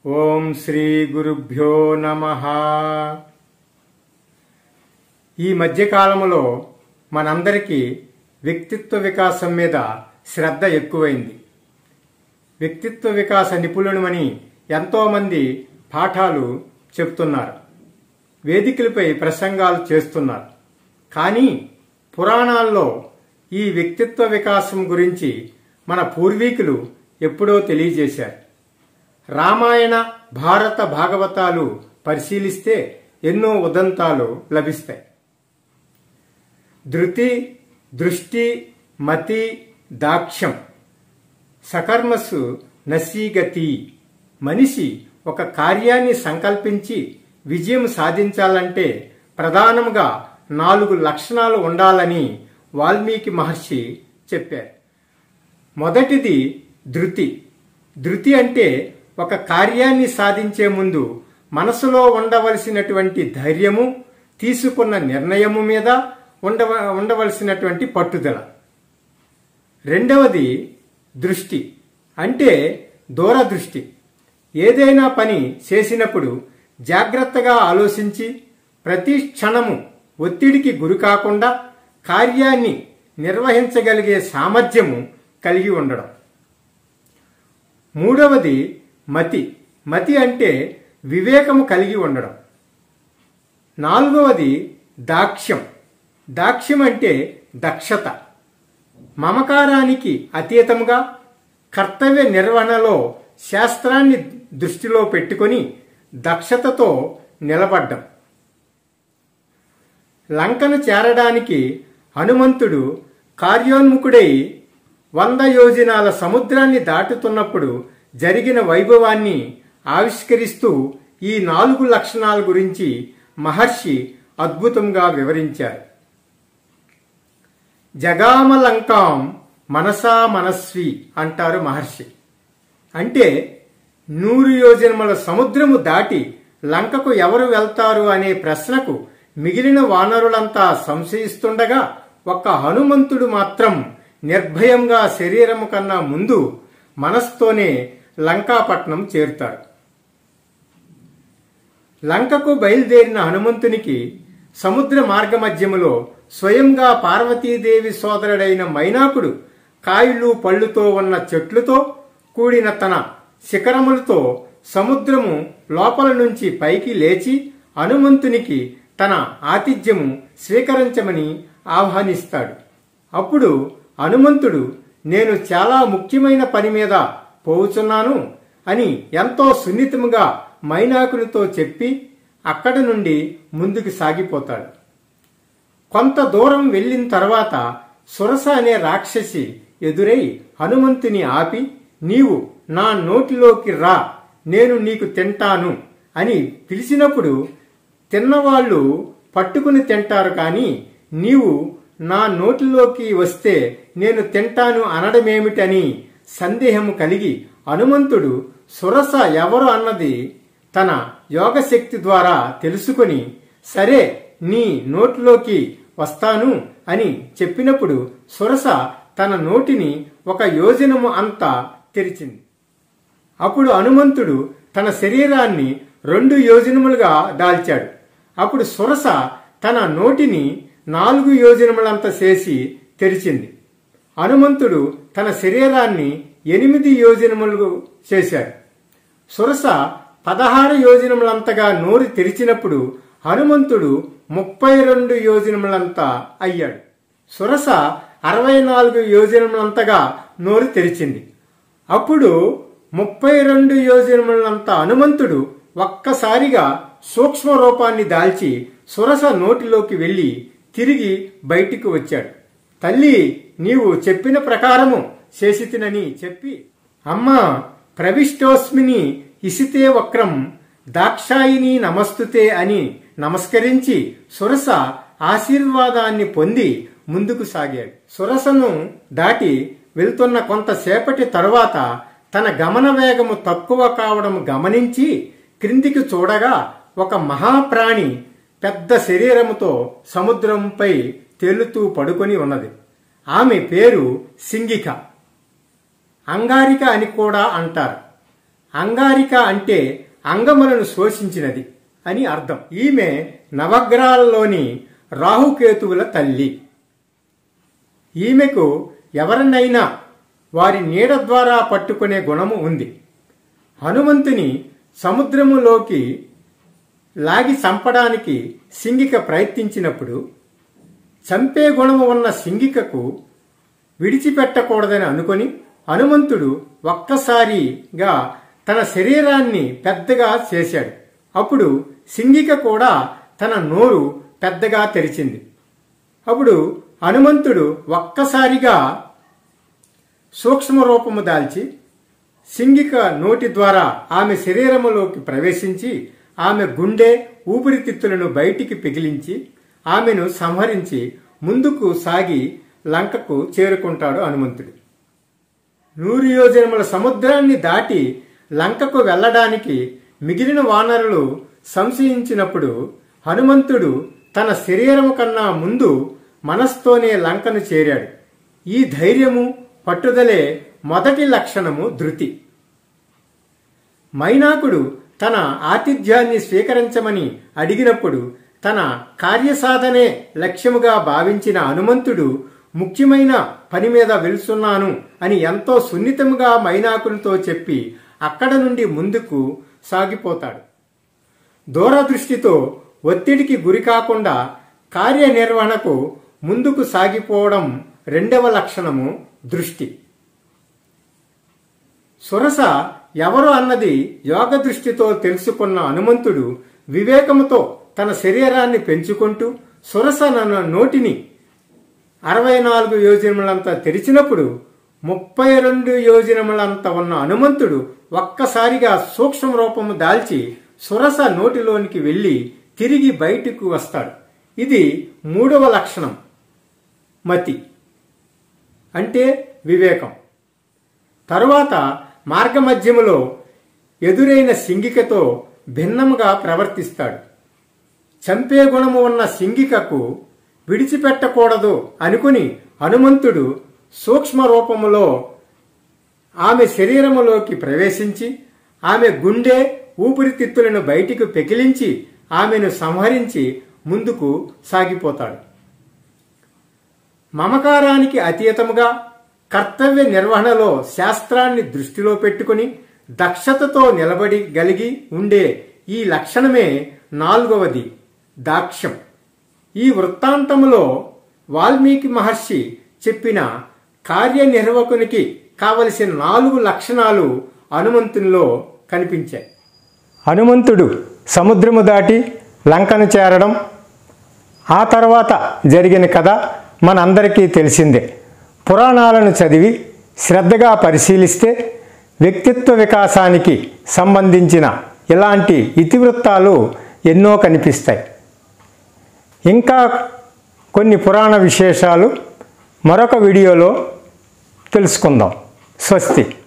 ఓం శ్రీ గురుభ్యో నమః. ఈ మధ్యకాలంలో మనందరికీ వ్యక్తిత్వ వికాసం మీద శ్రద్ధ ఎక్కువైంది. వ్యక్తిత్వ వికాస నిపుణులమని ఎంతోమంది పాఠాలు చెప్తున్నారు, వేదికలపై ప్రసంగాలు చేస్తున్నారు. కానీ పురాణాల్లో ఈ వ్యక్తిత్వ వికాసం గురించి మన పూర్వీకులు ఎప్పుడో తెలియజేశారు. రామాయణ, భారత, భాగవతాలు పరిశీలిస్తే ఎన్నో ఉదంతాలు లభిస్తాయి. ధృతి, దృష్టి, మతి, దాక్ష్యం, సకర్మసు నసీగతి. మనిషి ఒక కార్యాన్ని సంకల్పించి విజయం సాధించాలంటే ప్రధానంగా 4 లక్షణాలు ఉండాలని వాల్మీకి మహర్షి చెప్పారు. మొదటిది ధృతి. ధృతి అంటే ఒక కార్యాన్ని సాధించే ముందు మనసులో ఉండవలసినటువంటి ధైర్యము, తీసుకున్న నిర్ణయము మీద ఉండవలసినటువంటి పట్టుదల. రెండవది దృష్టి అంటే దూరదృష్టి. ఏదైనా పని చేసినప్పుడు జాగ్రత్తగా ఆలోచించి ప్రతి క్షణము ఒత్తిడికి గురి కాకుండా కార్యాన్ని నిర్వహించగలిగే సామర్థ్యము కలిగి ఉండడం. మూడవది మతి. మతి అంటే వివేకము కలిగి ఉండడం. నాలుగవది దాక్ష్యం. దాక్ష్యం అంటే దక్షత. మమకారానికి అతీతముగా కర్తవ్య నిర్వహణలో శాస్త్రాన్ని దృష్టిలో పెట్టుకొని దక్షతతో నిలబడ్డం. లంకను చేరడానికి హనుమంతుడు కార్యోన్ముఖుడై 100 యోజనాల సముద్రాన్ని దాటుతున్నప్పుడు జరిగిన వైభవాన్ని ఆవిష్కరిస్తూ ఈ 4 లక్షణాల గురించి మహర్షి అద్భుతంగా వివరించారు. జగామ లంకాం మనసా మనస్వి అంటారు మహర్షి. అంటే 100 యోజనముల సముద్రము దాటి లంకకు ఎవరు వెళ్తారు అనే ప్రశ్నకు మిగిలిన వానరులంతా సంశయిస్తుండగా ఒక్క హనుమంతుడు మాత్రం నిర్భయంగా శరీరము కన్నా ముందు మనస్తోనే లంకాపట్నం చేరుతారు. లంకకు బయలుదేరిన హనుమంతునికి సముద్ర మార్గ మధ్యములో స్వయంగా పార్వతీదేవి సోదరుడైన మైనాకుడు కాయలు పళ్ళుతో ఉన్న చెట్లతో కూడిన తన శిఖరములతో సముద్రము లోపల నుంచి పైకి లేచి హనుమంతునికి తన ఆతిథ్యము స్వీకరించమని ఆహ్వానిస్తాడు. అప్పుడు హనుమంతుడు, నేను చాలా ముఖ్యమైన పని మీద పోవుచున్నాను అని ఎంతో సున్నితముగా మైనాకునితో చెప్పి అక్కడి నుండి ముందుకు సాగిపోతాడు. కొంత దూరం వెళ్ళిన తర్వాత సురస అనే రాక్షసి ఎదురై హనుమంతుని ఆపి, నీవు నా నోటిలోకి రా, నేను నీకు తింటాను అని పిలిచినప్పుడు తిన్నవాళ్లు పట్టుకుని తింటారు, కానీ నీవు నా నోటిలోకి వస్తే నేను తింటాను అనడమేమిటని సందేహము కలిగి హనుమంతుడు సురస ఎవరు అన్నది తన యోగశక్తి ద్వారా తెలుసుకుని, సరే నీ నోటిలోకి వస్తాను అని చెప్పినప్పుడు సురస తన నోటిని 1 యోజనము అంతా తెరిచింది. అప్పుడు హనుమంతుడు తన శరీరాన్ని 2 యోజనములుగా దాల్చాడు. అప్పుడు సురస తన నోటిని 4 యోజనములంత చేసి తెరిచింది. హనుమంతుడు తన శరీరాన్ని 8 యోజనములు చేశాడు. సురస 16 యోజనములంతగా నోరు తెరిచినప్పుడు హనుమంతుడు 32 యోజనములంతా అయ్యాడు. సురస 64 యోజనములంతగా నోరు తెరిచింది. అప్పుడు 32 యోజనములంత హనుమంతుడు ఒక్కసారిగా సూక్ష్మ రూపాన్ని దాల్చి సురస నోటిలోకి వెళ్లి తిరిగి బయటికి వచ్చాడు. తల్లి, నీవు చెప్పిన ప్రకారము చేసితినని చెప్పి, అమ్మా ప్రవిష్టోస్మిని ఇసితే వక్రం దాక్షాయిని నమస్తుతే అని నమస్కరించి సురస ఆశీర్వాదాన్ని పొంది ముందుకు సాగాడు. సురసను దాటి వెళ్తున్న కొంతసేపటి తరువాత తన గమన వేగము తక్కువ కావడం గమనించి క్రిందికి చూడగా ఒక మహాప్రాణి పెద్ద శరీరముతో సముద్రంపై తేలుతూ పడుకొని ఉన్నది. ఆమె పేరు సింగిక, అంగారిక అని కూడా అంటారు. అంగారిక అంటే అంగములను శోషించినది అని అర్థం. ఈమె నవగ్రహాలలోని రాహుకేతువుల తల్లి. ఈమెకు ఎవరినైనా వారి నీడ ద్వారా పట్టుకునే గుణము ఉంది. హనుమంతుని సముద్రములోకి లాగి చంపడానికి సింగిక ప్రయత్నించినప్పుడు చంపే గుణము ఉన్న సింగికకు విడిచిపెట్టకూడదని అనుకొని హనుమంతుడు ఒక్కసారిగా తన శరీరాన్ని పెద్దగా చేశాడు. అప్పుడు సింగిక కూడా తన నోరు పెద్దగా తెరిచింది. అప్పుడు హనుమంతుడు ఒక్కసారిగా సూక్ష్మ రూపము దాల్చి సింగిక నోటి ద్వారా ఆమె శరీరములోకి ప్రవేశించి ఆమె గుండె ఊపిరితిత్తులను బయటికి పిగిలించి ఆమెను సంహరించి ముందుకు సాగి లంకకు చేరుకుంటాడు హనుమంతుడు. 100 యోజనముల సముద్రాన్ని దాటి లంకకు వెళ్లడానికి మిగిలిన వానరులు సంశయించినప్పుడు హనుమంతుడు తన శరీరము కన్నా ముందు మనస్తోనే లంకను చేరాడు. ఈ ధైర్యము పట్టుదలే మొదటి లక్షణము ధృతి. మైనాకుడు తన ఆతిథ్యాన్ని స్వీకరించమని అడిగినప్పుడు తన కార్యసాధనే లక్ష్యముగా భావించిన హనుమంతుడు ముఖ్యమైన పని మీద వెళ్తున్నాను అని ఎంతో సున్నితముగా మైనాకునితో చెప్పి అక్కడ నుండి ముందుకు సాగిపోతాడు. దూరదృష్టితో ఒత్తిడికి గురి కాకుండా కార్యనిర్వహణకు ముందుకు సాగిపోవడం రెండవ లక్షణము దృష్టి. సురస ఎవరు అన్నది యోగ దృష్టితో తెలుసుకున్న హనుమంతుడు వివేకముతో తన శరీరాన్ని పెంచుకుంటూ సురస నోటిని 64 యోజనములంతా తెరిచినప్పుడు 32 యోజనములంత ఉన్న హనుమంతుడు ఒక్కసారిగా సూక్ష్మ రూపము దాల్చి సురస నోటిలోనికి వెళ్లి తిరిగి బయటకు వస్తాడు. ఇది మూడవ లక్షణం మతి అంటే వివేకం. తరువాత మార్గమధ్యములో ఎదురైన సింగికతో భిన్నముగా ప్రవర్తిస్తాడు. చంపే గుణము ఉన్న సింగికకు విడిచిపెట్టకూడదు అనుకుని హనుమంతుడు సూక్ష్మ రూపములో ఆమె శరీరములోకి ప్రవేశించి ఆమె గుండె ఊపిరితిత్తులను బయటికి పెకిలించి ఆమెను సంహరించి ముందుకు సాగిపోతాడు. మమకారానికి అతీతముగా కర్తవ్య నిర్వహణలో శాస్త్రాన్ని దృష్టిలో పెట్టుకుని దక్షతతో నిలబడగలిగి ఉండే ఈ లక్షణమే నాలుగవది దాక్ష్యం. ఈ వృత్తాంతములో వాల్మీకి మహర్షి చెప్పిన కార్యనిర్వహకునికి కావలసిన 4 లక్షణాలు హనుమంతునిలో కనిపించాయి. హనుమంతుడు సముద్రము దాటి లంకను చేరడం, ఆ తర్వాత జరిగిన కథ మనందరికీ తెలిసిందే. పురాణాలను చదివి శ్రద్ధగా పరిశీలిస్తే వ్యక్తిత్వ వికాసానికి సంబంధించిన ఇలాంటి ఇతివృత్తాలు ఎన్నో కనిపిస్తాయి. ఇంకా కొన్ని పురాణ విశేషాలు మరొక వీడియోలో తెలుసుకుందాం. స్వస్తి.